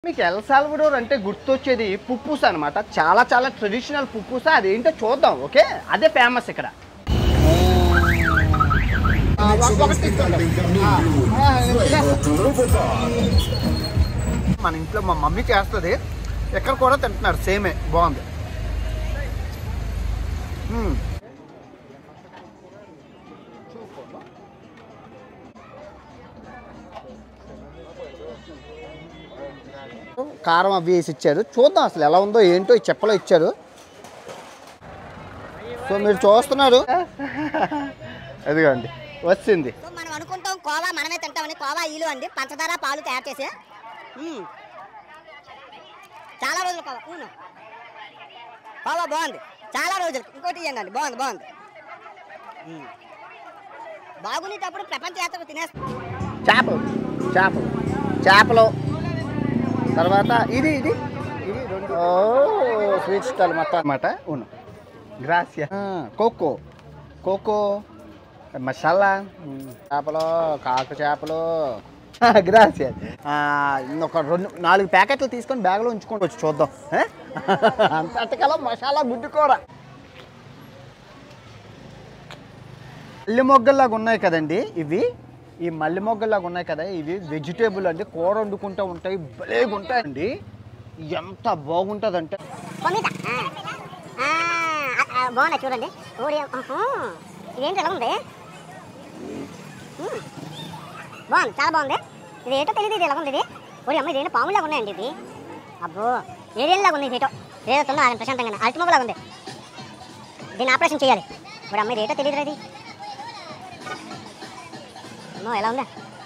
మీకు El Salvador అంటే గుర్తొచ్చేది పుప్పూస అనమాట. చాలా చాలా ట్రెడిషనల్ పుప్పూస. అదేంటో చూద్దాం. ఓకే, అదే ఫేమస్ ఇక్కడ. మన ఇంట్లో మా మమ్మీ చేస్తుంది, ఎక్కడ కూడా తింటున్నారు, సేమే బాగుంది. కారం అవి వేసి ఇచ్చారు. చూద్దాం అసలు ఎలా ఉందో ఏంటో. ఈ చెప్పలో ఇచ్చారు. సో మీరు చూస్తున్నారు, అదిగోండి వచ్చింది. మనం అనుకుంటాం కోవా మనమే తింటామని. కోవా ఈలు అండి, పంచదార పాలు తయారు చేసి చాలా రోజులు కోవా బాగుంది. చాలా రోజులు ఇంకోటి ఇవ్వండి. బాగుంది బాగుంది బాగునేటప్పుడు ప్రపంచ యాత్రకు తినేస్తాం. చేపలు తర్వాత ఇది ఇది ఇది రెండు స్వీట్ స్టాల్ మొత్తం అనమాట. అవును, గ్రాసియా. కోకో మసాలా చేపలు, కాకు చేపలు, గ్రాసియా. ఒక 4 ప్యాకెట్లు తీసుకొని బ్యాగ్లో ఉంచుకొని వచ్చి చూద్దాం. అంతకలా మసాలా గుడ్డు కూర. మల్లి మొగ్గల్లాగా ఉన్నాయి కదండి ఇవి. ఈ మల్లి మొగ్గల్లాగా ఉన్నాయి కదా ఇవి వెజిటేబుల్ అండి. కూర వండుకుంటూ ఉంటాయి, భలేగా ఉంటాయండి. ఎంత బాగుంటుందంటే బాగున్నాయి చూడండి. ఇదేంటి ఎలా ఉంది? బాగుంది, చాలా బాగుంది. ఇది ఏంటో తెలియదు. ఇది ఎలా ఉంది? ఇది ఓడి అమ్మ, ఇదేంటో పాములాగా ఉన్నాయండి. ఇది అబ్బో ఏరియల్లాగా ఉంది. ఇదేటో ఏదో తిన్నా ప్రశాంతంగా అరటిమొగ్గలాగా ఉంది. దీన్ని ఆపరేషన్ చేయాలి. ఓడి అమ్మ, ఇదేటో తెలియదు. ఇది ఎలా ఉందా?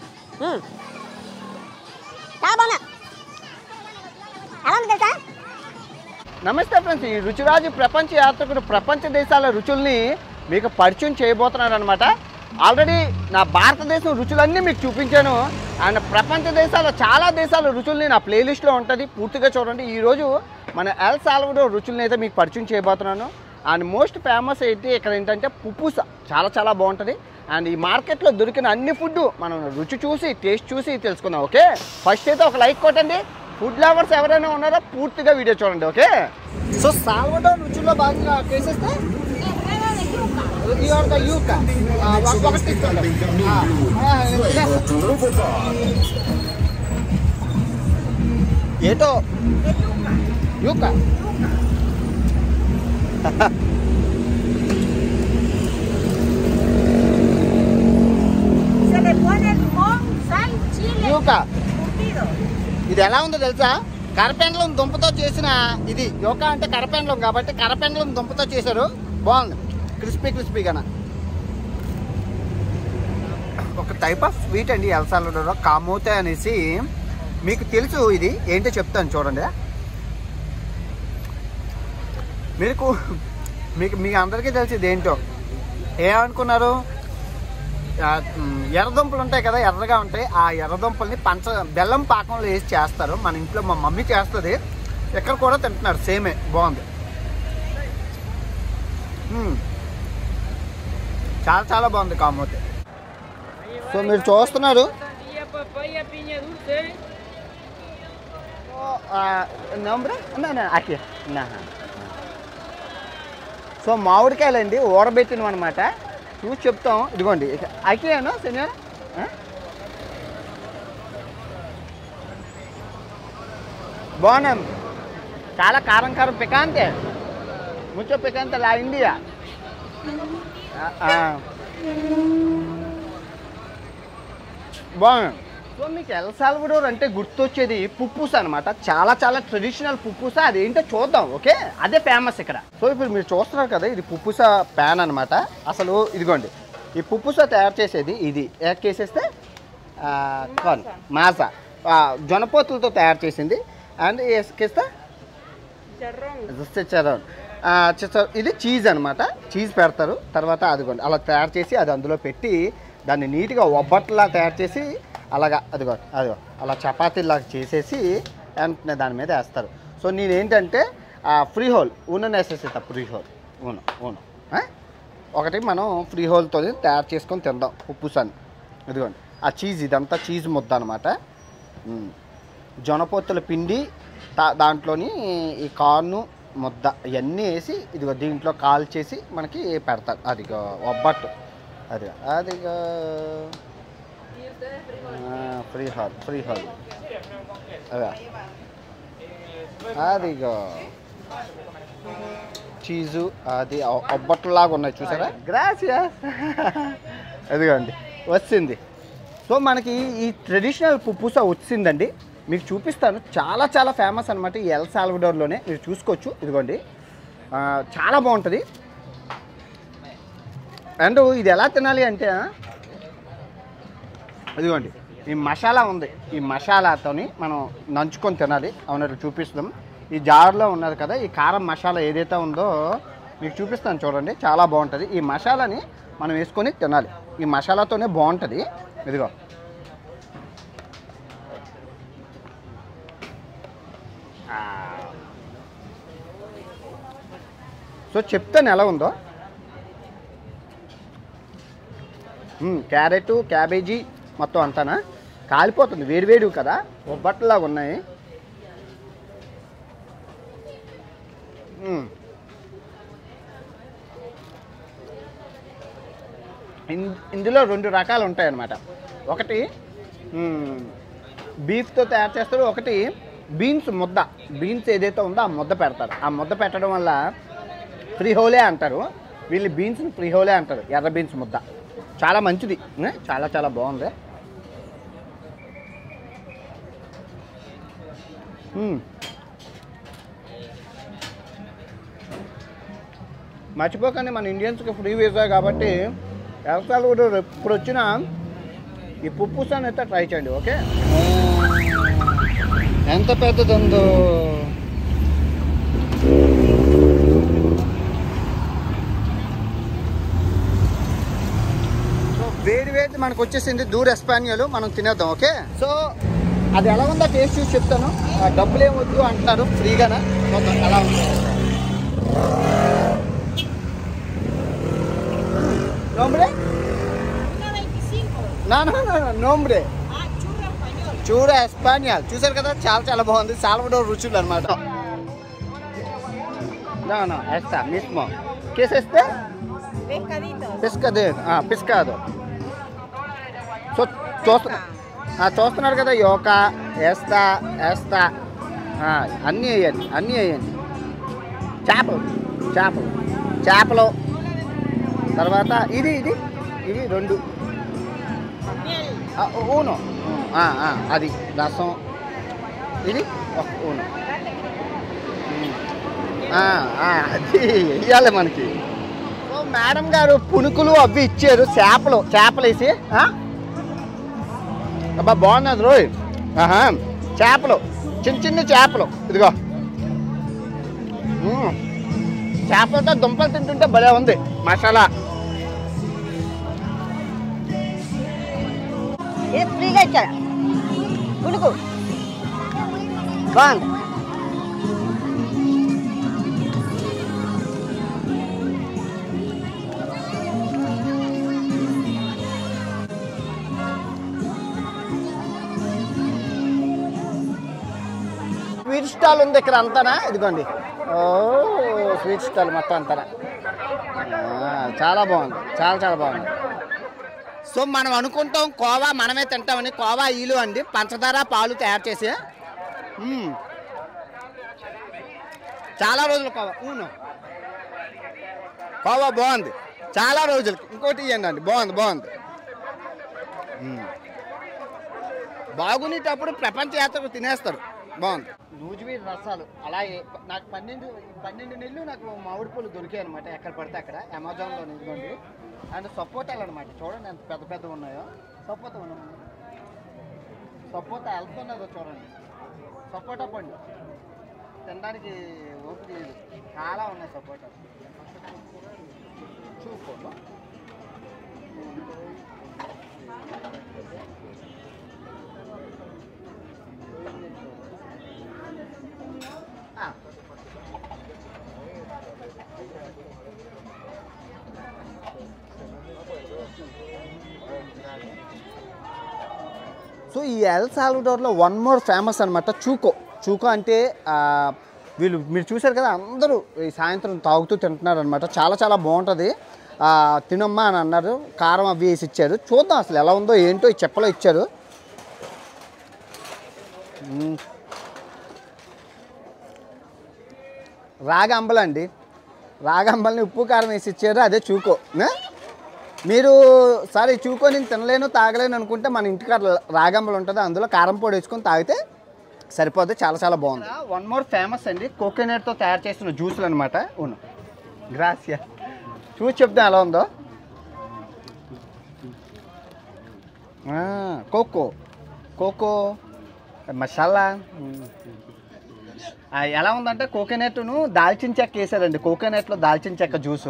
చాలా బాగుందా? ఎలా ఉంది తెలుసా? నమస్తే ఫ్రెండ్స్, ఈ రుచిరాజు ప్రపంచ యాత్రికుడు ప్రపంచ దేశాల రుచుల్ని మీకు పరిచయం చేయబోతున్నాడు అనమాట. ఆల్రెడీ నా భారతదేశం రుచులన్నీ మీకు చూపించాను. అండ్ ప్రపంచ దేశాల చాలా దేశాల రుచుల్ని నా ప్లేలిస్ట్లో ఉంటుంది, పూర్తిగా చూడండి. ఈరోజు మన ఎల్ సాల్వడోర్ రుచుల్ని అయితే మీకు పరిచయం చేయబోతున్నాను. అండ్ మోస్ట్ ఫేమస్ అయితే ఇక్కడ ఏంటంటే పుప్పూస. చాలా చాలా బాగుంటుంది. అండ్ ఈ మార్కెట్లో దొరికిన అన్ని ఫుడ్ మనం రుచి చూసి టేస్ట్ చూసి తెలుసుకుందాం. ఓకే, ఫస్ట్ అయితే ఒక లైక్ కొట్టండి. ఫుడ్ లవర్స్ ఎవరైనా ఉన్నారో పూర్తిగా వీడియో చూడండి. ఓకే, సో సాల్వడోర్ రుచుల్లో భాగంగా చేసేస్తే ఏటో యూకా ఇది ఎలా ఉందో తెలుసా? కరపెండలం దుంపతో చేసిన ఇది. యోకా అంటే కరపెండలం కాబట్టి కరపెండలం దుంపతో చేశారు. బాగుంది, క్రిస్పీగా. ఒక టైప్ ఆఫ్ స్వీట్ అండి ఎల్ సాల్వడోర్, కామోతే అనేసి. మీకు తెలుసు ఇది ఏంటో చెప్తాను చూడండి. మీకు అందరికీ తెలుసు ఇది ఏంటో. ఏమనుకున్నారు? ఎర్రదుంపలు ఉంటాయి కదా, ఎర్రగా ఉంటాయి. ఆ ఎర్రదుంపల్ని బెల్లం పాకంలో వేసి చేస్తారు. మన ఇంట్లో మా మమ్మీ చేస్తుంది, ఎక్కడ కూడా తింటున్నారు, సేమే బాగుంది. చాలా చాలా బాగుంది కామోతే. సో మీరు చూస్తున్నారు, సో మామిడికాయలండి ఊరబెట్టినవి అనమాట. చూసి చెప్తాం. ఇదిగోండి అకియానా సెన్యారా. బాగున్నాం, చాలా కారం పికాంతే, ముచ్చో పికాంతే లా ఇండియా. బాగున్నాం. సో మీకు ఎల్ సాల్వడోర్ అంటే గుర్తొచ్చేది పుప్పూస అనమాట. చాలా చాలా ట్రెడిషనల్ పుప్పూస. అదేంటో చూద్దాం. ఓకే, అదే ఫేమస్ ఇక్కడ. సో ఇప్పుడు మీరు చూస్తున్నారు కదా, ఇది పుప్పూస ప్యాన్ అనమాట. అసలు ఇదిగోండి, ఈ పుప్పూస తయారు చేసేది ఇది. యాడ్ చేసేస్తే మాసా జొన్నపోతులతో తయారు చేసింది. అండ్ వేసుకేస్తే చర్రం. ఇది చీజ్ అనమాట. చీజ్ పెడతారు. తర్వాత అదిగోండి అలా తయారు చేసి అది అందులో పెట్టి దాన్ని నీట్గా ఒబ్బట్లా తయారు చేసి అలాగా అదిగో అలా చపాతీలాగా చేసేసి వెంటనే దాని మీద వేస్తారు. సో నేనేంటంటే ఫ్రీ హోల్ ఊనని వేసేసేట. ఫ్రీ హోల్ ఊను ఒకటి మనం ఫ్రీ హోల్తో తయారు చేసుకొని తిందాం పుప్పూసాన్ని. ఇదిగోండి ఆ చీజ్, ఇదంతా చీజ్ ముద్ద అనమాట. జొన్నపొత్తుల పిండి దాంట్లోని ఈ కార్ను ముద్ద ఇవన్నీ వేసి ఇదిగో దీంట్లో కాల్చేసి మనకి పెడతారు. అదిగో ఒబ్బట్టు, అదిగో ఫ్రీ హాల్ అదే అదిగో చీజు అది ఒబ్బట్టులాగా ఉన్నాయి చూసారా. గ్రాసియా అదిగోండి వచ్చింది. సో మనకి ఈ ట్రెడిషనల్ పుప్పుస వచ్చిందండి, మీకు చూపిస్తాను. చాలా చాలా ఫేమస్ అనమాట ఈ ఎల్ సాల్వడోర్లోనే, మీరు చూసుకోవచ్చు. ఇదిగోండి చాలా బాగుంటుంది. అండ్ ఇది ఎలా తినాలి అంటే ఇదిగోండి ఈ మసాలా ఉంది, ఈ మసాలాతోని మనం నంచుకొని తినాలి. అవునట్టు చూపిస్తాం. ఈ జార్లో ఉన్నది కదా ఈ కారం మసాలా ఏదైతే ఉందో మీకు చూపిస్తాను చూడండి, చాలా బాగుంటుంది. ఈ మసాలాని మనం వేసుకొని తినాలి, ఈ మసాలాతోనే బాగుంటుంది. ఇదిగో సో చెప్తాను ఎలా ఉందో. క్యారెట్, క్యాబేజీ మొత్తం అంతానా కాలిపోతుంది, వేడివేడివి కదా, ఒబ్బట్లాగా ఉన్నాయి. ఇందులో 2 రకాలు ఉంటాయన్నమాట. ఒకటి బీఫ్తో తయారు చేస్తారు, ఒకటి బీన్స్ ముద్ద. బీన్స్ ఏదైతే ఉందో ఆ ముద్ద పెడతారు. ఆ ముద్ద పెట్టడం వల్ల ఫ్రీహోలే అంటారు, వీళ్ళు బీన్స్ని ఫ్రీహోలే అంటారు. ఎర్ర బీన్స్ ముద్ద చాలా మంచిది, చాలా చాలా బాగుంది. మర్చిపోకండి మన ఇండియన్స్కి ఫ్రీ వీసా కాబట్టి ఎల్ సాల్వడోర్ ఇప్పుడు వచ్చిన ఈ పుప్పుసాన్ని అయితే ట్రై చేయండి. ఓకే, ఎంత పెద్దది ఉందో. సో వేడి వేడి మనకు వచ్చేసింది దూర ఎస్పానియల్, మనం తినేద్దాం. ఓకే, సో అది ఎలా ఉందో టేస్ట్ చూసి చెప్తాను. డబ్బులు ఏమి వద్దు అంటున్నారు, ఫ్రీగానా ఎలా ఉంది. nombre? 1.25. No, nombre. చూడా ఎస్పానియల్. చూసారు కదా చాలా చాలా బాగుంది. సాల్వడోర్ రుచులు అనమాట. No, esta mismo. ¿Qué es este? Pescado. So చూస్తున్నారు కదా, యోకా ఎస్తా అన్నీ వేయండి. చేపలు తర్వాత ఇది 2 ఊను, అది రసం, ఇది ఊను, అది ఇవ్వాలి మనకి. సో మేడం గారు పునుకులు అవి ఇచ్చారు, చేపలు వేసి. అబ్బా బాగున్నది రోయ్. చేపలు, చిన్న చేపలు. ఇదిగో చేపలతో దుంపలు తింటుంటే భలే ఉంది మసాలా. ఇది ఫ్రీగా ఇచ్చారు పునుకు, బాగుంది. స్వీట్ స్టాల్ ఉంది ఇక్కడ అంతానా. ఇదిగోండి స్వీట్ స్టాల్ మొత్తం అంతానా. చాలా బాగుంది, చాలా బాగుంది. సో మనం అనుకుంటాం కోవా మనమే తింటామని. కోవా ఈలు అండి, పంచదార పాలు తయారు చేసి. చాలా రోజులు కోవా బాగుంది, చాలా రోజులకి. ఇంకోటి ఇవ్వండి అండి, బాగుంది. బాగునేటప్పుడు ప్రపంచ యాత్రకు తినేస్తారు, బాగుంది. నూజివీడు రసాలు అలాగే నాకు 12 నెలలు నాకు మామిడి పూలు దొరికాయి అనమాట, ఎక్కడ పడితే అక్కడ అమెజాన్లో. ఇదిగోండి అండ్ సపోటాలు అనమాట, చూడండి ఎంత పెద్ద ఉన్నాయో. సపోటా వెళ్తున్నదో చూడండి. సపోటా పండు తినడానికి ఓపిక లేదు, చాలా ఉన్నాయి సపోటా. చూసుకోండి. సో ఈ ఎల్ సాల్వడోర్లో వన్ మోర్ ఫేమస్ అనమాట చూకో అంటే వీళ్ళు మీరు చూశారు కదా అందరూ ఈ సాయంత్రం తాగుతూ తింటున్నారు అనమాట. చాలా చాలా బాగుంటుంది. తినమ్మా అని అన్నారు. కారం అవి వేసి ఇచ్చారు. చూద్దాం అసలు ఎలా ఉందో ఏంటో ఈ చెప్పలో ఇచ్చారు. రాగంబలండి. రాగంబల్ని ఉప్పు కారం వేసి ఇచ్చారు. అదే చూకో. మీరు సరే చూకో నేను తినలేను తాగలేను అనుకుంటే మన ఇంటికాడ రాగంబలు ఉంటుంది, అందులో కారం పొడి వేసుకొని తాగితే సరిపోద్ది. చాలా చాలా బాగుంది. వన్ మోర్ ఫేమస్ అండి కోకోనట్తో తయారు చేస్తున్న జ్యూసులు అనమాట. అవును గ్రాసియా. చూసి చెప్తాం ఎలా ఉందో. కోకో మసాలా ఎలా ఉందంటే కోకోనట్ను దాల్చిన చెక్క వేసారండి. కోకోనట్లో దాల్చిన చెక్క జ్యూసు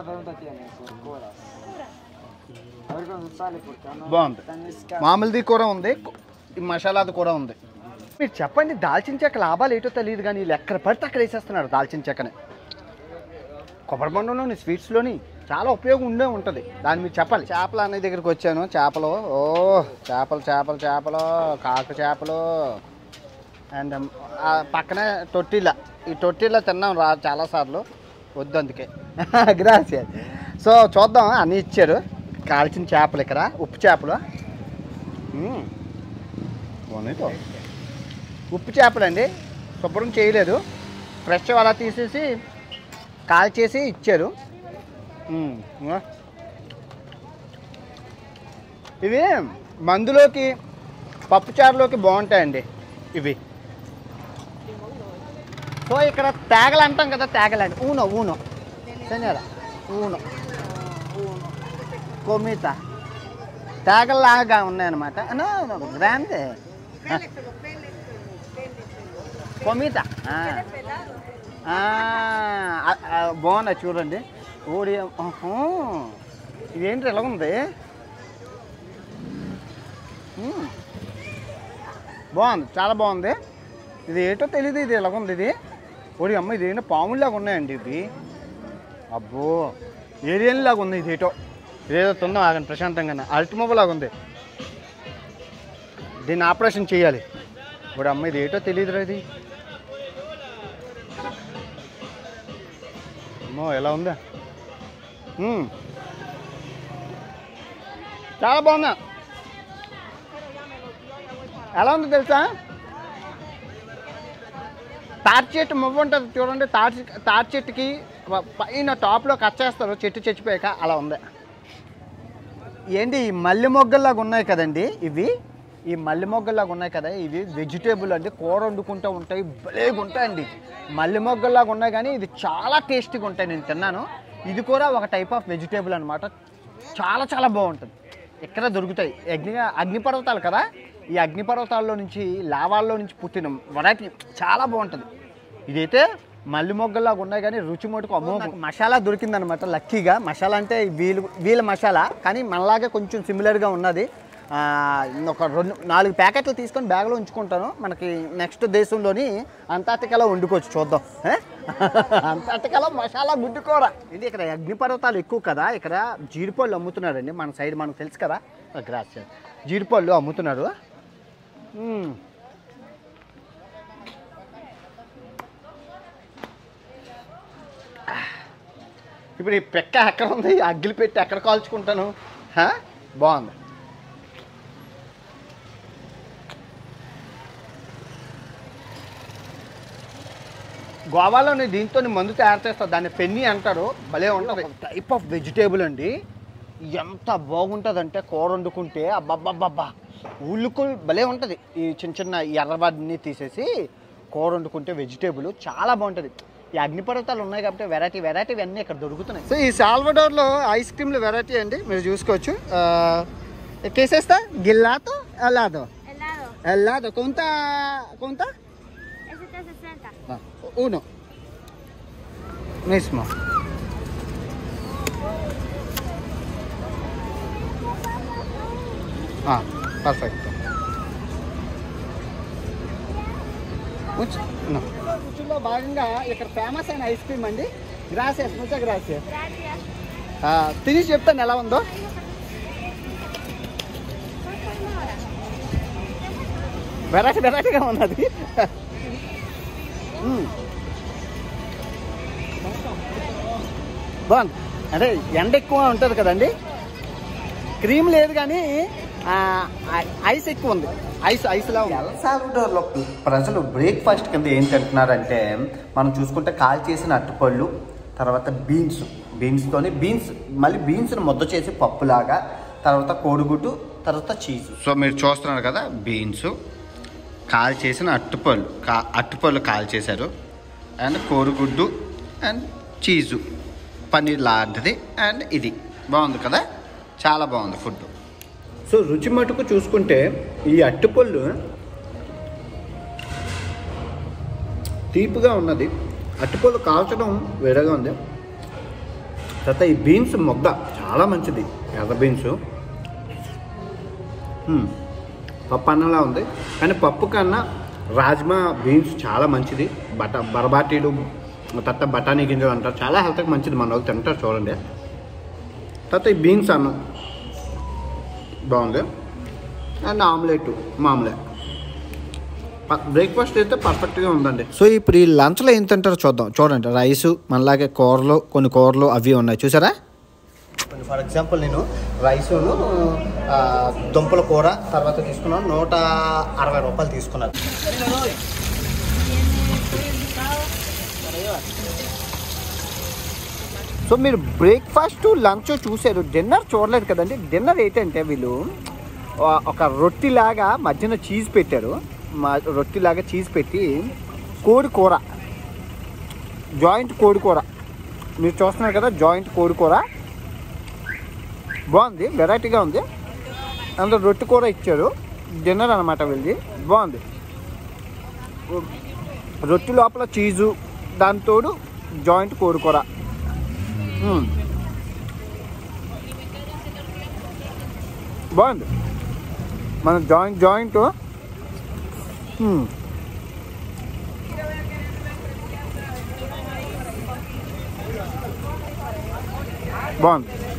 బాగుంది. మామూలుది కూడా ఉంది, ఈ మసాలాది కూడా ఉంది. మీరు చెప్పండి దాల్చిన చెక్క లాభాలు ఏంటో తెలియదు కానీ వీళ్ళు ఎక్కడ పడితే అక్కడ వేసేస్తున్నారు దాల్చిన చెక్కని. కొబ్బరి బండంలోని స్వీట్స్లోని చాలా ఉపయోగం ఉంటుంది. దాన్ని మీరు చెప్పాలి. చేపలు అనే దగ్గరికి వచ్చాను. చేపలు చేపలు కాకు చేపలు అండ్ పక్కనే టొట్టిలా. ఈ టొట్టిలా తిన్నాం చాలాసార్లు, వద్దు అందుకే గ్రాసియా. సో చూద్దాం. అన్నీ ఇచ్చారు. కాల్చిన చేపలు ఇక్కడ ఉప్పు చేపలు, ఉప్పు చేపలు అండి. శుభ్రం చేయలేదు, ఫ్రెష్ అలా తీసేసి కాల్చేసి ఇచ్చారు. ఇవి మందులోకి పప్పుచారులోకి బాగుంటాయండి ఇవి. సో ఇక్కడ తేగలు అంటాం కదా, తేగలండి. ఊనో శనియాల కొమిత తేగల్లాగా ఉన్నాయన్నమాట. గ్రాందే కొమిత బాగున్నాయి చూడండి. ఓడి ఇదేంటి ఎలా ఉంది, బాగుంది, చాలా బాగుంది. ఇది ఏంటో తెలియదు, ఇది ఎలాగుంది ఇది. ఓడి అమ్మ ఇది ఏంటో పాముల్లాగా ఉన్నాయండి ఇవి. అబ్బో ఏరియన్ లాగా ఉంది ఇది. ఇదేదో తిందాం ఆగండి ప్రశాంతంగానే. అల్టిమోబ్ లాగా ఉంది. దీన్ని ఆపరేషన్ చేయాలి. ఓడి అమ్మ ఇది ఏంటో తెలియదురా ఇది. అమ్మో ఎలా ఉందా, చాలా బాగుందా. ఎలా ఉంది తెలుసా, తాటి చెట్టు మువ్వ ఉంటుంది చూడండి. తాటి చెట్టుకి పైన టాప్లో కట్ చేస్తారు చెట్టు చచ్చిపోయాక, అలా ఉంది. ఏంటి ఈ మల్లె మొగ్గల్లాగా ఉన్నాయి కదండి ఇవి. ఈ మల్లె మొగ్గల్లాగా ఉన్నాయి కదా ఇవి వెజిటేబుల్ అండి. కూర వండుకుంటూ ఉంటాయి, భలేగా ఉంటాయండి. మల్లె మొగ్గల్లాగా ఉన్నాయి కానీ ఇది చాలా టేస్టీగా ఉంటాయి. నేను తిన్నాను. ఇది కూడా ఒక టైప్ ఆఫ్ వెజిటేబుల్ అనమాట. చాలా చాలా బాగుంటుంది. ఎక్కడ దొరుకుతాయి. అగ్నిపర్వతాలు కదా, ఈ అగ్నిపర్వతాల్లో నుంచి లావాల్లో నుంచి పుట్టిన వెరైటీ చాలా బాగుంటుంది. ఇదైతే మల్లి మొగ్గల్లాగా ఉన్నాయి కానీ రుచి మటుకు అమ్మో. మసాలా దొరికిందనమాట లక్కీగా. మసాలా అంటే వీళ్ళ మసాలా కానీ మనలాగే కొంచెం సిమిలర్గా ఉన్నది. ఒక 4 ప్యాకెట్లు తీసుకొని బ్యాగ్లో ఉంచుకుంటాను. మనకి నెక్స్ట్ దేశంలోని అంటార్టికాలో వండుకోవచ్చు. చూద్దాం. అంటార్టికాలో మసాలా గుడ్డు కూర. ఇది ఇక్కడ అగ్నిపర్వతాలు ఎక్కువ కదా, ఇక్కడ జీడిపళ్ళు అమ్ముతున్నారండి. మన సైడ్ మనకు తెలుసు కదా, గ్రాస్ జీడిపళ్ళు అమ్ముతున్నారు. ఇప్పుడు ఈ పెక్క ఎక్కడ ఉంది, అగ్గిలి పెట్టి ఎక్కడ కాల్చుకుంటాను. బాగుంది. గోవాలోని దీంతో మందు తయారు చేస్తారు. దాన్ని పెన్ని అంటారు. భలే ఉంటుంది. టైప్ ఆఫ్ వెజిటేబుల్ అండి. ఎంత బాగుంటుందంటే కూర వండుకుంటే అబ్బబ్బబ్బబ్బా ఉల్లుకు భలే ఉంటుంది. ఈ చిన్న చిన్న ఎర్రవాడిని తీసేసి కూర వండుకుంటే వెజిటేబుల్ చాలా బాగుంటుంది. ఈ అగ్నిపర్వతాలు ఉన్నాయి కాబట్టి వెరైటీ అన్నీ ఇక్కడ దొరుకుతున్నాయి. సో ఈ సాల్వడోర్లో ఐస్ క్రీమ్లు వెరైటీ అండి, మీరు చూసుకోవచ్చు. కేసేస్తా గిల్లాతో ఎల్లాదో కొంత uno mismo. Perfecto. No. రుచిలో భాగంగా ఇక్కడ ఫేమస్ అయిన ఐస్ క్రీమ్ అండి. గ్రాసియస్, ముచ్చా గ్రాసియస్. తిని చెప్తాను ఎలా ఉందో. వెరైటీగా ఉన్నది. బాగుంది. అంటే ఎండ ఎక్కువ ఉంటుంది కదండి, క్రీమ్ లేదు కానీ ఐస్ ఎక్కువ ఉంది. ఐస్లా ఉంది. ఎల్ సాల్వడోర్లో ప్రజలు బ్రేక్ఫాస్ట్ కింద ఏం తింటున్నారంటే మనం చూసుకుంటే కాల్ చేసిన అరటిపళ్ళు, తర్వాత బీన్స్తోని మళ్ళీ బీన్స్ని ముద్ద చేసి పప్పులాగా, తర్వాత కోడిగుడ్డు, తర్వాత చీజు. సో మీరు చూస్తున్నారు కదా, బీన్స్ కాల్ చేసిన అరటిపళ్ళు కాల్ చేశారు, అండ్ కోడిగుడ్డు అండ్ చీజు పన్నీర్ లాంటిది, అండ్ ఇది బాగుంది కదా, చాలా బాగుంది ఫుడ్. సో రుచి మటుకు చూసుకుంటే ఈ అరటిపళ్ళు తీపిగా ఉన్నది, అరటిపళ్ళు కాల్చడం వేరేగా ఉంది. తర్వాత ఈ బీన్స్ ముద్ద చాలా మంచిది, ఎర్ర బీన్స్ పప్పు అన్నంలా ఉంది, కానీ పప్పు కన్నా రాజ్మా బీన్స్ చాలా మంచిది. బరబాటీలు తర్వాత బఠానీ గింజలు అంటారు, చాలా హెల్త్కి మంచిది, మన వాళ్ళు తింటారు చూడండి. తర్వాత ఈ బీన్స్ అన్నం బాగుంది, అండ్ ఆమ్లెట్ మామూలే. బ్రేక్ఫాస్ట్ అయితే పర్ఫెక్ట్గా ఉందండి. సో ఇప్పుడు ఈ లంచ్లో ఏం తింటారో చూడండి. రైసు మనలాగే కొన్ని కూరలు అవి ఉన్నాయి చూసారా. ఫర్ ఎగ్జాంపుల్ నేను రైసును దుంపల కూర తర్వాత తీసుకున్నాను, 160 రూపాయలు తీసుకున్నాను. సో మీరు బ్రేక్ఫాస్ట్ లంచ్ చూసారు, డిన్నర్ చూడలేదు కదండి. డిన్నర్ ఏంటంటే వీళ్ళు ఒక రొట్టిలాగా మధ్యన చీజ్ పెట్టారు, రొట్టిలాగా చీజ్ పెట్టి కోడికూర, జాయింట్ కోడికూర మీరు చూస్తున్నారు కదా, జాయింట్ కోడికూర బాగుంది, వెరైటీగా ఉంది. అందులో రొట్టె కూర ఇచ్చారు, డిన్నర్ అనమాట వీళ్ళది. బాగుంది, రొట్టె లోపల చీజు, దానితోడు జాయింట్ కోడికూర. బాగుంది, మన జాయింట్ బాగుంది.